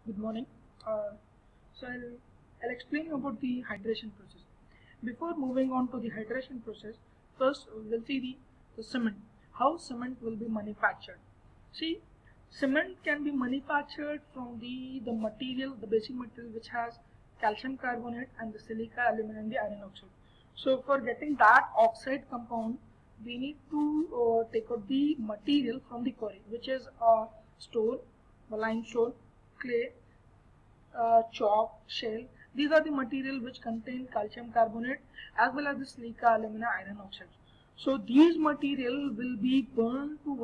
Good morning. So I'll explain about the hydration process. Before moving on to the hydration process, first we'll see the cement. How cement will be manufactured. See, cement can be manufactured from the material, the basic material which has calcium carbonate and the silica, aluminum, and the iron oxide. So for getting that oxide compound, we need to take out the material from the quarry, which is stone, limestone, clay, chalk, shell. These are the material which contain calcium carbonate as well as the silica, alumina, iron oxide. So these material will be burned to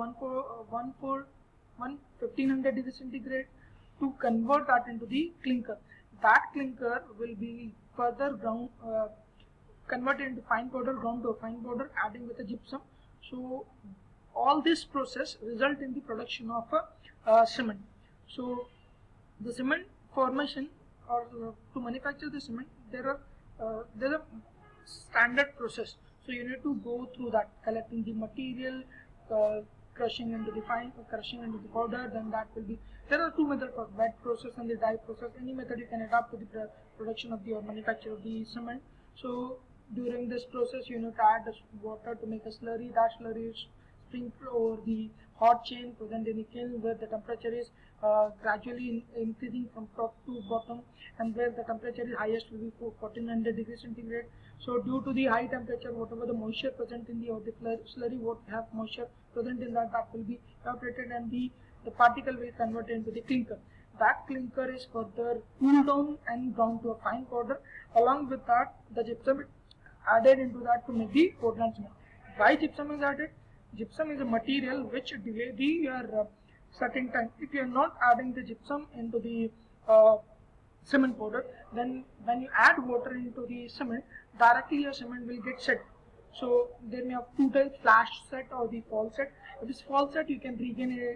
1500 degrees centigrade to convert that into the clinker. That clinker will be further ground, converted into fine powder, ground to fine powder, adding with a gypsum. So all this process result in the production of a cement. So the cement formation or to manufacture the cement, there's a standard process. So you need to go through that, collecting the material, crushing into the powder. Then that will be, there are two methods for wet process and the dry process. Any method you can adapt to the production of the or manufacture of the cement. So during this process you need to add water to make a slurry. That slurry is sprinkled over the hot chain present in the kiln, where the temperature is gradually increasing from top to bottom, and where the temperature is highest will be 1400 degrees centigrade. So due to the high temperature, whatever the moisture present in the slurry, what have moisture present in that will be evaporated, and the particle will convert into the clinker. That clinker is further cooled down and ground to a fine powder. Along with that, the gypsum is added into that to make the Portland cement. Why gypsum is added? Gypsum is a material which delay your certain time. If you are not adding the gypsum into the cement powder, then when you add water into the cement, directly your cement will get set. So there may have two types: flash set or the fall set. If it's fall set, you can regenerate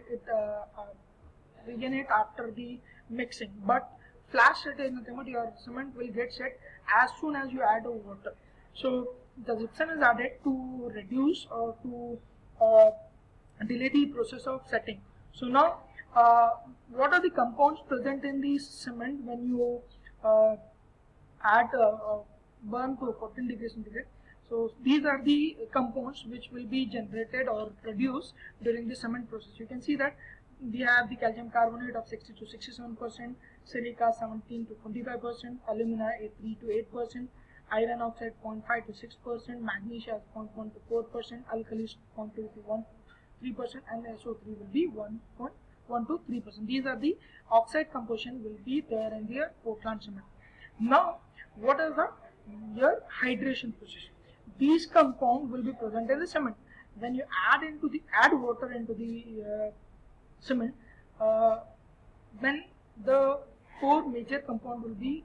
it after the mixing. But flash set is nothing but your cement will get set as soon as you add water. So the gypsum is added to reduce or to delay the process of setting. So now, what are the compounds present in the cement when you add burn to 14 degrees centigrade? So these are the compounds which will be generated or produced during the cement process. You can see that we have the calcium carbonate of 60 to 67%, silica 17 to 25%, alumina 3 to 8%, iron oxide 0.5 to 6%, magnesia 0.1 to 4%, alkalis 0.2 to 3%, and SO3 will be 1.1 to 3%. These are the oxide composition will be there in the Portland cement. Now, what is your hydration process? These compounds will be present in the cement. When you add water into the cement, then the four major compound will be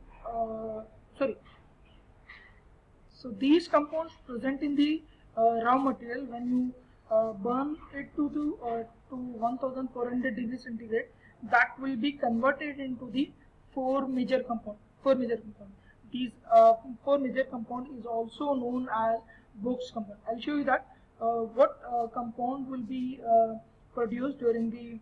So these compounds present in the raw material, when you burn it to 1400 degrees centigrade, that will be converted into the four major compound. These four major compound is also known as Box compound. I'll show you that what compound will be produced during the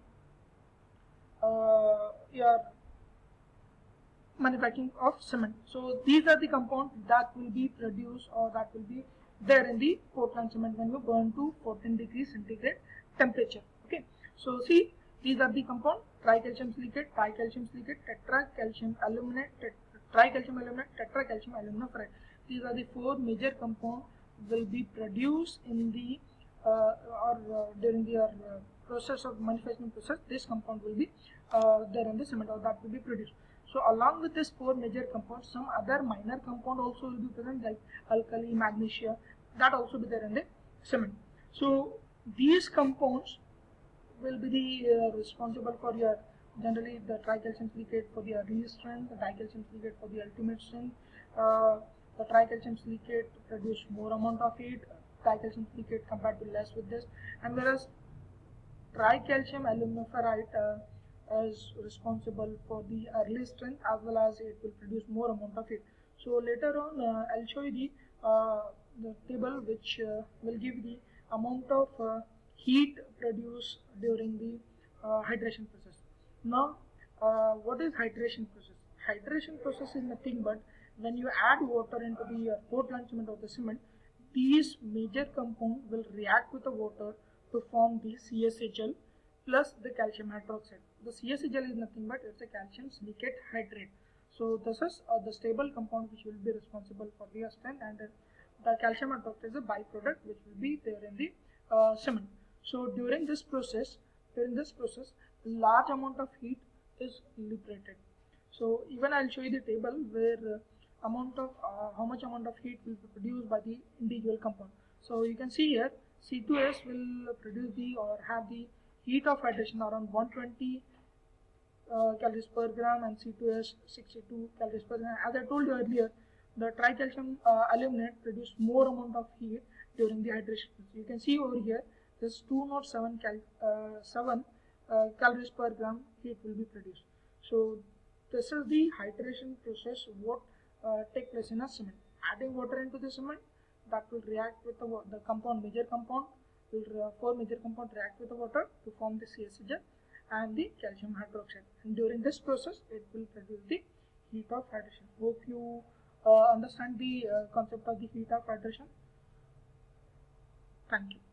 your manufacturing of cement. So these are the compounds that will be produced or that will be there in the Portland cement when you burn to 14 degrees centigrade temperature. Okay, so see, these are the compound: tricalcium silicate, tetracalcium aluminate, tricalcium aluminate, tetracalcium aluminiferrite. These are the four major compounds will be produced in the during the process of manufacturing process. This compound will be there in the cement, or that will be produced. So along with this four major compounds, some other minor compound also will be present, like alkali, magnesia, that also be there in the cement. So these compounds will be the responsible for your, generally the tricalcium silicate for the early strength, the dicalcium silicate for the ultimate strength. The tricalcium silicate produce more amount of heat, dicalcium silicate compared to less with this, and whereas tricalcium aluminiferrite is responsible for the early strength, as well as it will produce more amount of heat. So later on I'll show you the table which will give the amount of heat produced during the hydration process. Now what is hydration process? Hydration process is nothing but when you add water into the Portland cement or the cement, these major compound will react with the water to form the CaCl plus the calcium hydroxide. The CaCl is nothing but it's a calcium silicate hydrate. So this is the stable compound which will be responsible for the strength, and the calcium hydroxide is a byproduct which will be there in the cement. So during this process, large amount of heat is liberated. So even I'll show you the table where how much amount of heat will be produced by the individual compound. So you can see here C2S will produce the or have the heat of hydration around 120 calories per gram, and C2S 62 calories per gram. As I told you earlier, the tricalcium aluminate produce more amount of heat during the hydration. You can see over here this 207 calories per gram heat will be produced. So this is the hydration process what take place in a cement. Adding water into the cement, that will react with the compound, major compound will four major compound react with the water to form the CaCl and the calcium hydroxide, and during this process it will produce the heat of hydration. Hope you understand the concept of the heat of hydration. Thank you.